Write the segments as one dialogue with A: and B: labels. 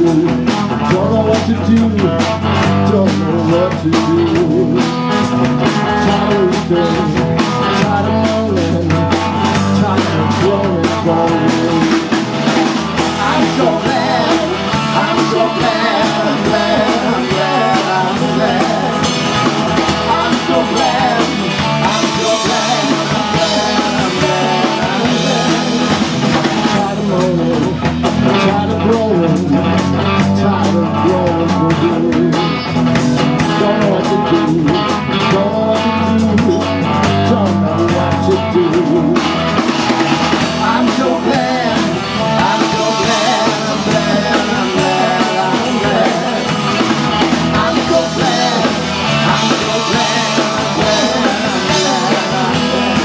A: Don't know what to do, don't know what to do. Tired of weeping, tired of moaning, tired of growing cold. I'm so glad, I'm so glad, I'm glad, I'm glad, I'm glad. I'm so glad, I'm so glad, I'm glad, I'm glad, I'm glad. Tired of moaning, tired of growing, tired of growing for you. Don't know what to do, don't know what to do, don't know what to do. I'm so glad, I'm so glad, I'm glad, I'm glad, I'm glad. I'm so glad, I'm so glad, I'm glad, I'm glad, I'm glad.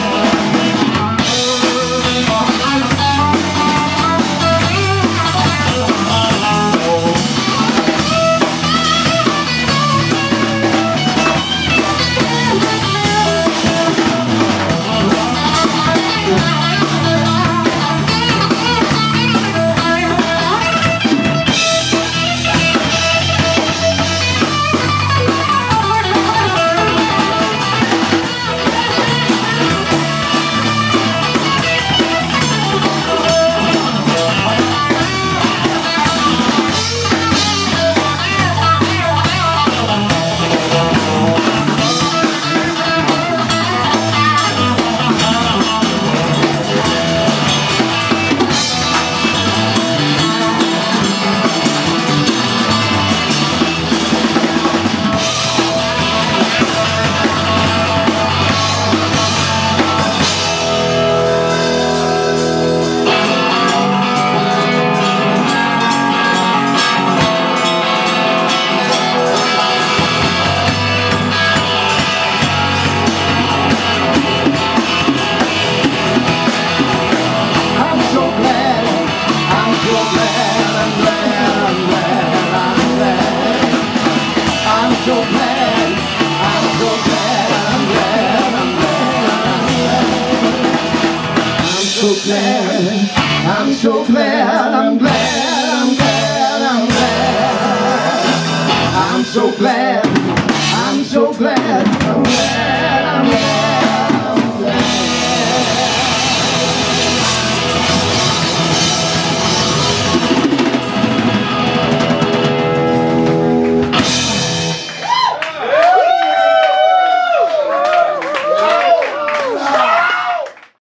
A: I'm so glad, I'm glad, I'm glad, I'm glad. I'm so glad.